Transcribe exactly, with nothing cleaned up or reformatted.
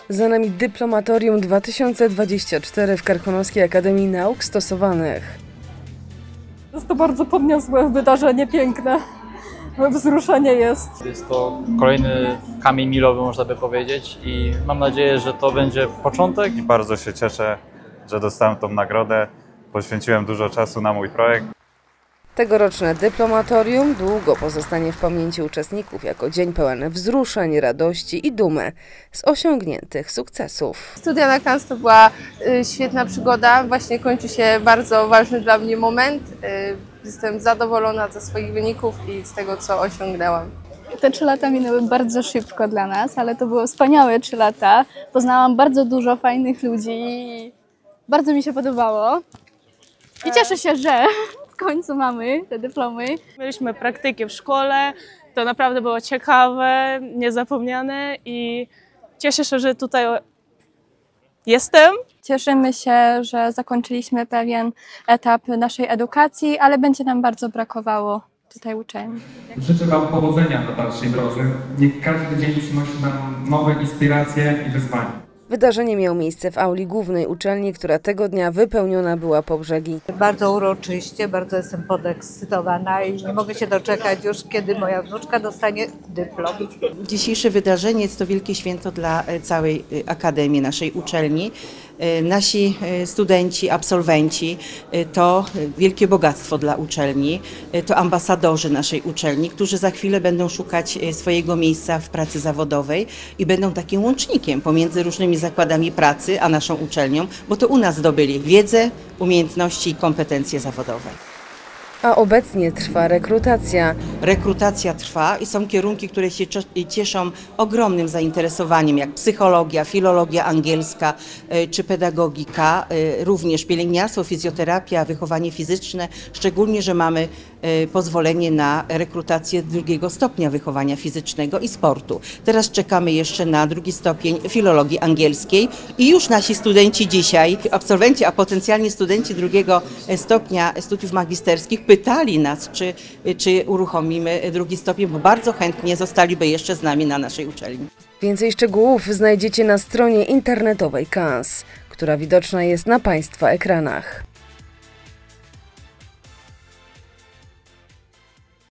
Za nami Dyplomatorium dwa tysiące dwudziesty czwarty w Karkonoskiej Akademii Nauk Stosowanych. Jest to bardzo podniosłe wydarzenie, piękne. Wzruszenie jest. Jest to kolejny kamień milowy, można by powiedzieć, i mam nadzieję, że to będzie początek. I bardzo się cieszę, że dostałem tą nagrodę. Poświęciłem dużo czasu na mój projekt. Tegoroczne Dyplomatorium długo pozostanie w pamięci uczestników jako dzień pełen wzruszeń, radości i dumy z osiągniętych sukcesów. Studia na K A S to była y, świetna przygoda. Właśnie kończy się bardzo ważny dla mnie moment. Y, jestem zadowolona ze swoich wyników i z tego, co osiągnęłam. Te trzy lata minęły bardzo szybko dla nas, ale to były wspaniałe trzy lata. Poznałam bardzo dużo fajnych ludzi i bardzo mi się podobało. I cieszę się, że w końcu mamy te dyplomy. Mieliśmy praktyki w szkole, to naprawdę było ciekawe, niezapomniane i cieszę się, że tutaj jestem. Cieszymy się, że zakończyliśmy pewien etap naszej edukacji, ale będzie nam bardzo brakowało tutaj uczelni. Życzę Wam powodzenia na dalszej drodze. Niech każdy dzień przynosi nam nowe inspiracje i wyzwania. Wydarzenie miało miejsce w auli głównej uczelni, która tego dnia wypełniona była po brzegi. Bardzo uroczyście, bardzo jestem podekscytowana i nie mogę się doczekać już, kiedy moja wnuczka dostanie dyplom. Dzisiejsze wydarzenie jest to wielkie święto dla całej Akademii, naszej uczelni. Nasi studenci, absolwenci to wielkie bogactwo dla uczelni, to ambasadorzy naszej uczelni, którzy za chwilę będą szukać swojego miejsca w pracy zawodowej i będą takim łącznikiem pomiędzy różnymi zakładami pracy a naszą uczelnią, bo to u nas zdobyli wiedzę, umiejętności i kompetencje zawodowe. A obecnie trwa rekrutacja. Rekrutacja trwa i są kierunki, które się cieszą ogromnym zainteresowaniem, jak psychologia, filologia angielska czy pedagogika, również pielęgniarstwo, fizjoterapia, wychowanie fizyczne, szczególnie, że mamy pozwolenie na rekrutację drugiego stopnia wychowania fizycznego i sportu. Teraz czekamy jeszcze na drugi stopień filologii angielskiej i już nasi studenci dzisiaj, absolwenci, a potencjalnie studenci drugiego stopnia studiów magisterskich pytali nas, czy, czy uruchomimy drugi stopień, bo bardzo chętnie zostaliby jeszcze z nami na naszej uczelni. Więcej szczegółów znajdziecie na stronie internetowej K A S, która widoczna jest na Państwa ekranach.